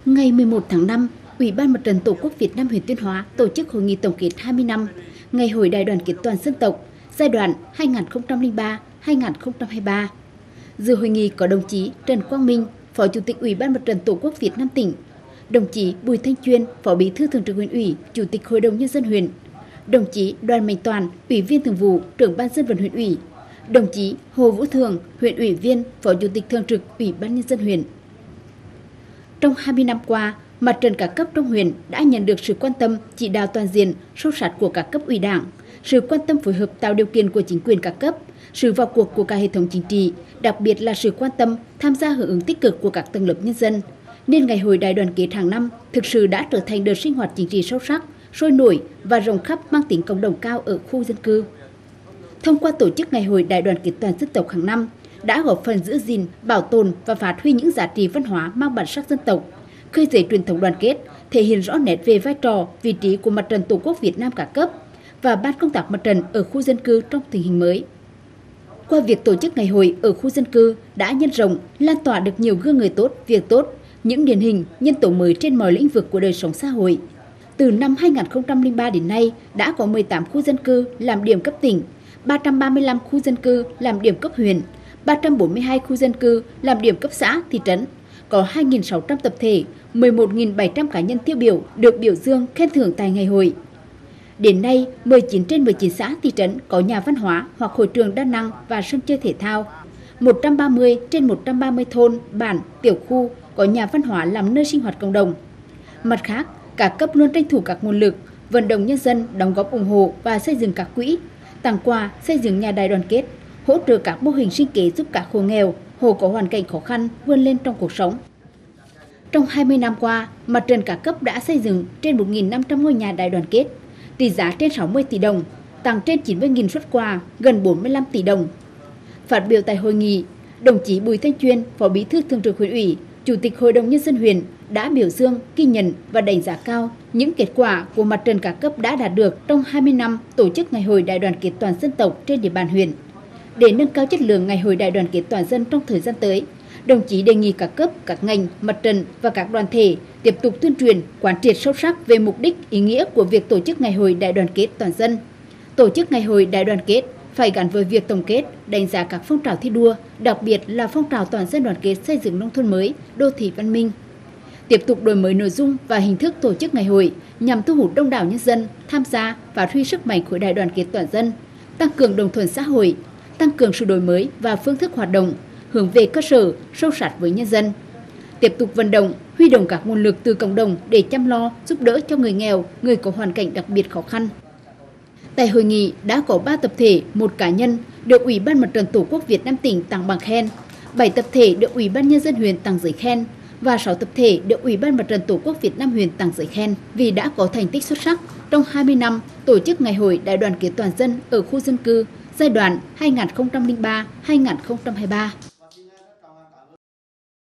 Ngày 11 tháng 5, Ủy ban Mặt trận Tổ quốc Việt Nam huyện Tuyên Hóa tổ chức hội nghị tổng kết 20 năm Ngày hội Đại đoàn kết toàn dân tộc giai đoạn 2003-2023. Dự hội nghị có đồng chí Trần Quang Minh, Phó Chủ tịch Ủy ban Mặt trận Tổ quốc Việt Nam tỉnh, đồng chí Bùi Thanh Chuyên, Phó Bí thư Thường trực Huyện ủy, Chủ tịch Hội đồng Nhân dân huyện, đồng chí Đoàn Mạnh Toàn, Ủy viên Thường vụ, Trưởng ban Dân vận huyện ủy, đồng chí Hồ Vũ Thường, huyện ủy viên, Phó Chủ tịch Thường trực Ủy ban Nhân dân huyện. Trong 20 năm qua, mặt trận các cấp trong huyện đã nhận được sự quan tâm, chỉ đạo toàn diện, sâu sát của các cấp ủy Đảng, sự quan tâm phối hợp tạo điều kiện của chính quyền các cấp, sự vào cuộc của cả hệ thống chính trị, đặc biệt là sự quan tâm, tham gia hưởng ứng tích cực của các tầng lớp nhân dân. Nên Ngày hội Đại đoàn kết hàng năm thực sự đã trở thành đợt sinh hoạt chính trị sâu sắc, sôi nổi và rộng khắp mang tính cộng đồng cao ở khu dân cư. Thông qua tổ chức Ngày hội Đại đoàn kết toàn dân tộc hàng năm, đã góp phần giữ gìn, bảo tồn và phát huy những giá trị văn hóa mang bản sắc dân tộc, khơi dậy truyền thống đoàn kết, thể hiện rõ nét về vai trò, vị trí của Mặt trận Tổ quốc Việt Nam các cấp và ban công tác mặt trận ở khu dân cư trong tình hình mới. Qua việc tổ chức ngày hội ở khu dân cư đã nhân rộng, lan tỏa được nhiều gương người tốt, việc tốt, những điển hình, nhân tố mới trên mọi lĩnh vực của đời sống xã hội. Từ năm 2003 đến nay, đã có 18 khu dân cư làm điểm cấp tỉnh, 335 khu dân cư làm điểm cấp huyện, 342 khu dân cư làm điểm cấp xã, thị trấn, có 2.600 tập thể, 11.700 cá nhân tiêu biểu được biểu dương khen thưởng tại ngày hội. Đến nay, 19 trên 19 xã, thị trấn có nhà văn hóa hoặc hội trường đa năng và sân chơi thể thao. 130 trên 130 thôn, bản, tiểu khu có nhà văn hóa làm nơi sinh hoạt cộng đồng. Mặt khác, các cấp luôn tranh thủ các nguồn lực, vận động nhân dân đóng góp ủng hộ và xây dựng các quỹ, tặng quà, xây dựng nhà đại đoàn kết, hỗ trợ các mô hình sinh kế giúp các hộ nghèo, hộ có hoàn cảnh khó khăn vươn lên trong cuộc sống. Trong 20 năm qua, mặt trận các cấp đã xây dựng trên 1.500 ngôi nhà đại đoàn kết, trị giá trên 60 tỷ đồng, tặng trên 90.000 suất quà, gần 45 tỷ đồng. Phát biểu tại hội nghị, đồng chí Bùi Thanh Chuyên, Phó Bí thư Thường trực Huyện ủy, Chủ tịch Hội đồng Nhân dân huyện đã biểu dương, ghi nhận và đánh giá cao những kết quả của mặt trận các cấp đã đạt được trong 20 năm tổ chức Ngày hội Đại đoàn kết toàn dân tộc trên địa bàn huyện. Để nâng cao chất lượng Ngày hội Đại đoàn kết toàn dân trong thời gian tới, đồng chí đề nghị các cấp, các ngành, mặt trận và các đoàn thể tiếp tục tuyên truyền, quán triệt sâu sắc về mục đích, ý nghĩa của việc tổ chức Ngày hội Đại đoàn kết toàn dân. Tổ chức Ngày hội Đại đoàn kết phải gắn với việc tổng kết, đánh giá các phong trào thi đua, đặc biệt là phong trào toàn dân đoàn kết xây dựng nông thôn mới, đô thị văn minh. Tiếp tục đổi mới nội dung và hình thức tổ chức ngày hội nhằm thu hút đông đảo nhân dân tham gia và phát huy sức mạnh của Đại đoàn kết toàn dân, tăng cường đồng thuận xã hội, tăng cường sự đổi mới và phương thức hoạt động, hướng về cơ sở, sâu sát với nhân dân. Tiếp tục vận động, huy động các nguồn lực từ cộng đồng để chăm lo, giúp đỡ cho người nghèo, người có hoàn cảnh đặc biệt khó khăn. Tại hội nghị đã có 3 tập thể, 1 cá nhân được Ủy ban Mặt trận Tổ quốc Việt Nam tỉnh tặng bằng khen, 7 tập thể được Ủy ban Nhân dân huyện tặng giấy khen và 6 tập thể được Ủy ban Mặt trận Tổ quốc Việt Nam huyện tặng giấy khen vì đã có thành tích xuất sắc trong 20 năm tổ chức Ngày hội Đại đoàn kết toàn dân ở khu dân cư giai đoạn 2003-2023.